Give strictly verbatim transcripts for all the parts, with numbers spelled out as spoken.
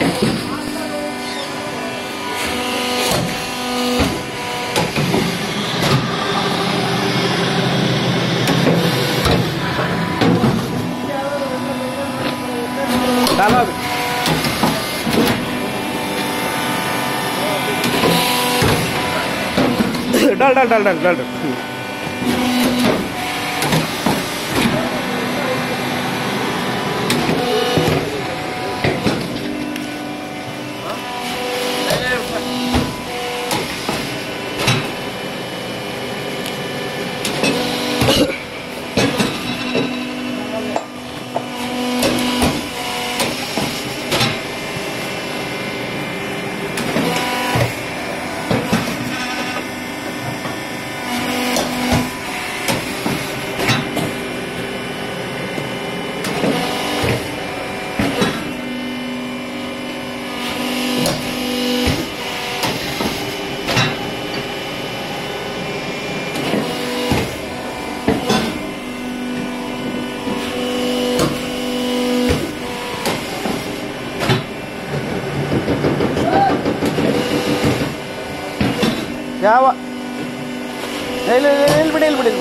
डालो डाल डाल डाल डाल डाल ಯಾವ ಇಲ್ಲ ಇಲ್ಲ ಬಿಡಿ ಇಲ್ಲ ಬಿಡಿ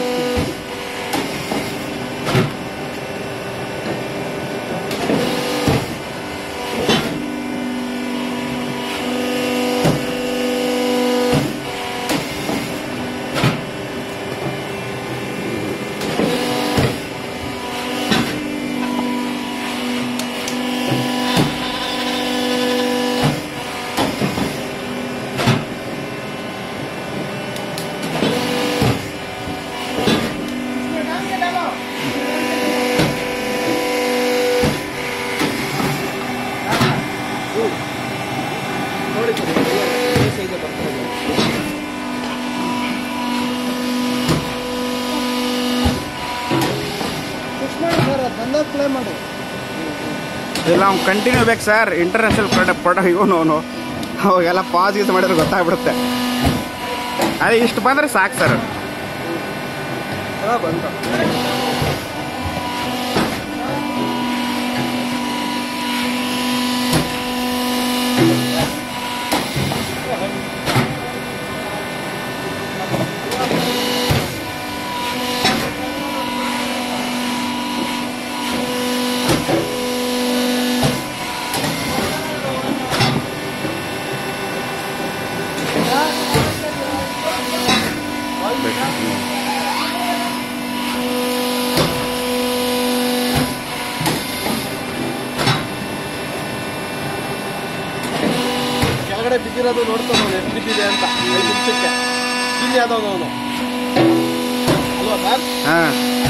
ಇಲ್ಲ ಅವ್ನು ಕಂಟಿನ್ಯೂ ಬೇಕು ಸರ್. ಇಂಟರ್ನ್ಯಾಷನಲ್ ಪ್ರಾಡಕ್ಟ್ ಪ್ರಾಡಕ್ಟ್ ಇವನು ಅವನು ಅವಾಗೆಲ್ಲ ಪಾಸ್ ಯೂಸ್ ಮಾಡಿದ್ರೆ ಗೊತ್ತಾಗ್ಬಿಡುತ್ತೆ. ಅದೇ ಇಷ್ಟು ಬಂದರೆ ಸಾಕು ಸರ್. ಬಂತ ಕೆಳಗಡೆ ಬಿದ್ದಿರೋದು ನೋಡ್ತಾನೆ ಅವನು ಎಷ್ಟು ಬಿದ್ದಿದೆ ಅಂತ ಐದು ನಿಮಿಷಕ್ಕೆ. ಇಲ್ಲಿ ಯಾವ್ದವನು ಅವನು ಅಲ್ವಾ ಸರ್?